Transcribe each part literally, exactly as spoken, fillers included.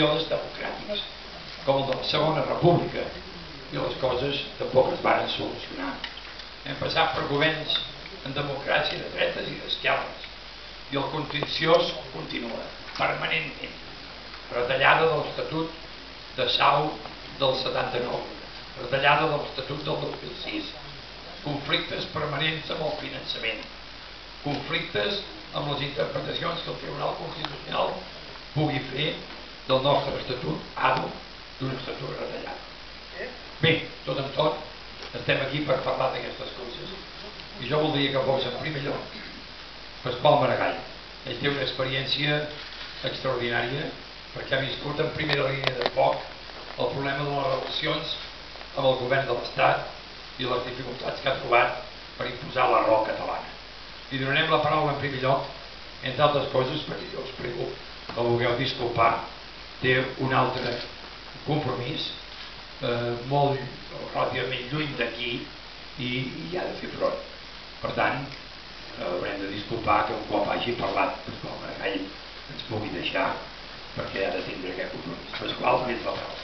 períodes democràtics, com el de la Segona República, i les coses tampoc es van solucionar. Hem passat per governs en democràcia de dretes i d'esquerres, i el contenciós continua permanentment. Retallada de l'Estatut de Sau del setanta-nou, retallada de l'Estatut del dos mil sis, conflictes permanents amb el finançament, conflictes amb les interpretacions que el Tribunal Constitucional pugui fer del nostre Estatut, ADO, d'un Estatut retallat. Bé, tot en tot, estem aquí per parlar d'aquestes coses. I jo voldria que fos en primer lloc Pasqual Maragall. Ell té una experiència extraordinària perquè ha viscut en primera línia de foc el problema de les relacions amb el govern de l'Estat i les dificultats que ha trobat per imposar la raó catalana. Li donarem la paraula en primer lloc, entre altres coses, perquè jo us prego que el vulgueu disculpar, té un altre compromís eh, molt relativament lluny d'aquí i hi ha de fer front. Per tant, eh, haurem de disculpar que un cop hagi parlat Pasqual Maragall ens pugui deixar perquè ha de tindre aquest compromís. Pasqual, tens la paraula.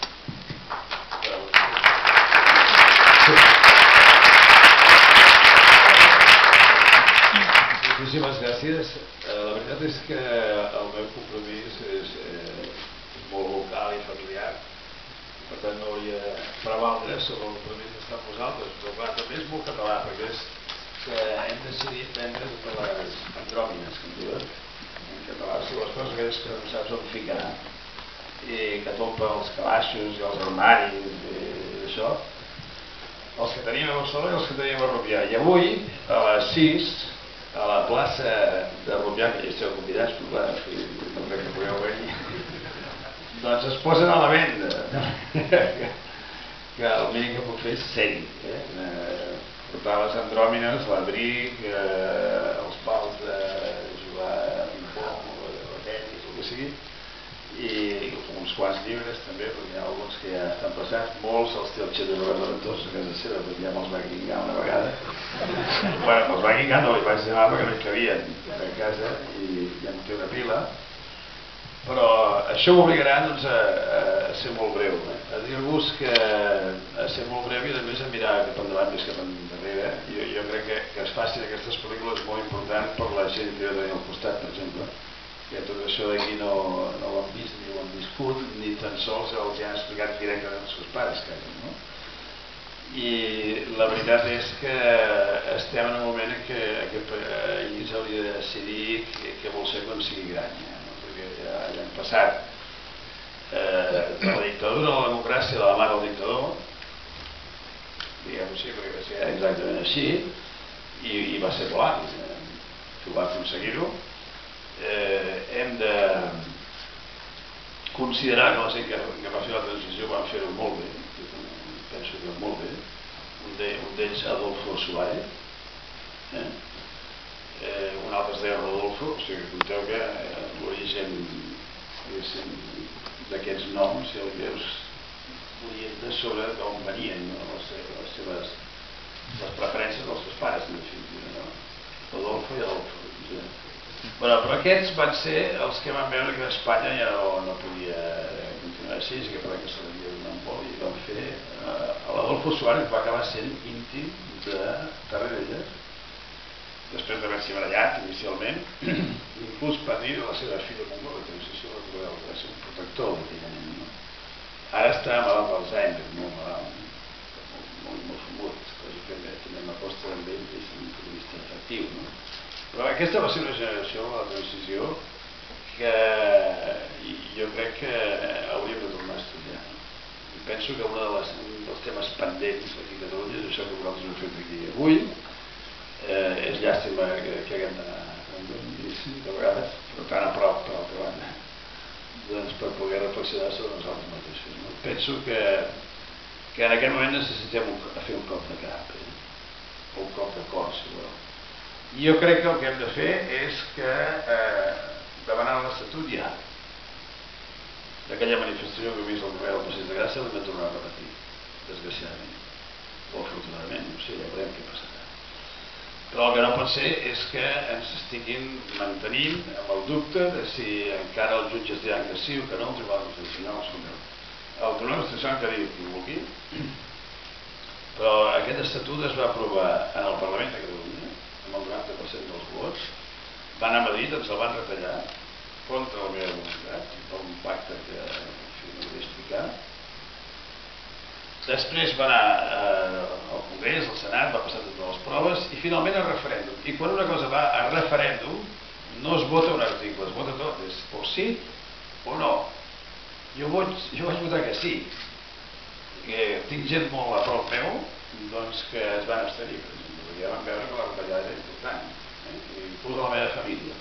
Moltíssimes gràcies. La veritat és que el meu compromís és molt local i familiar, per tant no hauria de prevaldre sobre el compromís d'estar amb vosaltres, però clar, també és molt català, perquè és que hem decidit vendre totes les andròmines, que em diuen en català, si les coses aquelles que no saps on ficar, i que tompa els calaixos i els armaris i això, els que teníem a Barcelona i els que teníem a Rupià. I avui, a les sis, a la plaça de Rupià, que hi esteu convidats, però clar, no crec que pugueu venir, doncs es posen a la venda. Que el mínim que puc fer és ser-hi. Portar les andròmines, l'abric, els pals de jugar a ping-pong o a tenis, el que sigui, i uns quants llibres també, perquè hi ha alguns que ja estan passats, molts els té el Xet de Robert de Ventós a casa seva, perquè ja me'ls va guingar una vegada. Bueno, me'ls va guingar, no li vaig demanar perquè no hi cabien a casa i ja em té una pila, però això m'obligarà doncs, a, a ser molt breu, eh? A dir-vos que a ser molt breu i a més a mirar cap endavant més cap endarrere. Jo, jo crec que, que es facin aquestes pel·lícules molt important per la gent que jo tenia al costat, per exemple, que tot això d'aquí no, no ho han vist ni ho han viscut, ni tan sols els ja han explicat directament als seus pares, quasi, no? I la veritat és que estem en un moment en què aquest país hauria de decidir què vol ser quan sigui gran, ja, no? Perquè ja, ja hem passat eh, de la dictadura a la democràcia de la mà del dictador, diguem-ho així, perquè va ser exactament així, i, i va ser clar, eh, que ho va aconseguir-ho. Eh, hem de considerar que la gent que, que va fer la transició van fer-ho molt bé, penso que molt bé, un d'ells Adolfo Suárez, eh? Eh, un altre es deia Rodolfo, o sigui que compteu que eh, l'origen d'aquests noms, si el veus, orienta sobre d'on venien, no? les, les seves les preferències dels seus pares, en definitiva, no? Rodolfo i Adolfo. Eh? Bueno, però aquests van ser els que van veure que Espanya ja no, no podia continuar així, que per que se l'havia donat un vol i van fer eh, l'Adolfo Suárez va acabar sent íntim de Tarradellas, després d'haver-s'hi barallat inicialment, inclús per dir a la seva filla Montgó, que no sé si ho recordeu, que va ser un protector d'aquell nen, no? Ara està malalt d'Alzheimer, molt malalt, molt, molt, molt famut, cosa que també m'acosta amb ell des d'un punt de vista efectiu, no? Però aquesta va ser una generació, la transició, que jo crec que hauríem de tornar a estudiar. I penso que una de les, un dels temes pendents aquí a Catalunya és això que vosaltres heu fet aquí avui. Eh, és llàstima que, que haguem d'anar de vegades, però tan a prop, per altra banda, doncs per poder reflexionar sobre nosaltres mateixos. No? Penso que, que en aquest moment necessitem un, fer un cop de cap, eh? O un cop de cor, si voleu. I jo crec que el que hem de fer és que eh, demanant l'Estatut ja d'aquella manifestació que hem vist al carrer del Passeig de Gràcia l'hem de tornar a repetir, desgraciadament o afortunadament, no sé, ja veurem què passarà. Però el que no pot ser és que ens estiguin mantenint amb el dubte de si encara els jutges diran que sí o que no, el Tribunal Constitucional, escolteu. El Tribunal Constitucional que diu qui vulgui, però aquest estatut es va aprovar en el Parlament de Catalunya, amb el noranta per cent dels vots, va anar a Madrid, ens el van retallar, contra la meva voluntat, per un pacte que no vull explicar. Després va anar al Congrés, al Senat, va passar totes les proves i finalment al referèndum. I quan una cosa va a referèndum, no es vota un article, es vota tot, és o sí o no. Jo vaig, jo vaig votar que sí. Que tinc gent molt a prop meu doncs, que es van abstenir, perquè ja van veure que la retallada era important, eh? Inclús a la meva família.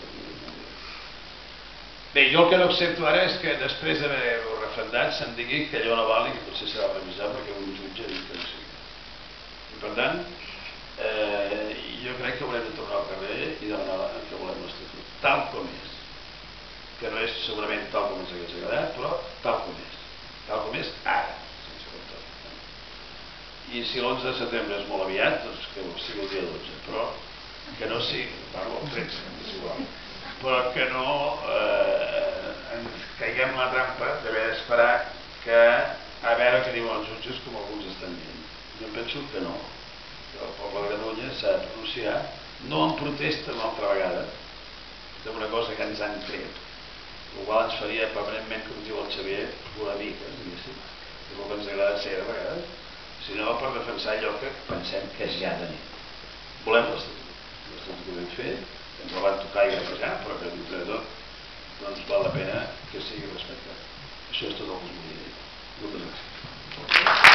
Bé, jo el que no accepto ara és que després d'haver-ho referendat se'm digui que allò no val i que potser s'ha de revisar perquè un jutge ha dit que no sigui. I per tant, eh, jo crec que haurem de tornar al carrer i demanar que volem l'Estatut, tal com és. Que no és segurament tal com ens hagués agradat, però tal com és. Tal com és ara, sense control. I si l'onze de setembre és molt aviat, doncs que sigui el dia dotze, però que no sigui, parlo el tretze, és igual. Però que no eh, ens caiguem la trampa d'haver d'esperar que a veure què diuen els jutges com alguns estan dient. Jo penso que no, que el poble de Catalunya s'ha de pronunciar no en protesta una altra vegada d'una cosa que ens han tret, el qual ens faria permanentment, com diu el Xavier, una mica, diguéssim, és el que ens agrada ser de vegades, sinó per defensar allò que pensem que ja tenim. Volem l'Estatut, l'Estatut que vam fer, ens el van tocar i repassar, però que dintre de tot doncs val la pena que sigui respectat. Això és tot el que us volia dir. Moltes gràcies.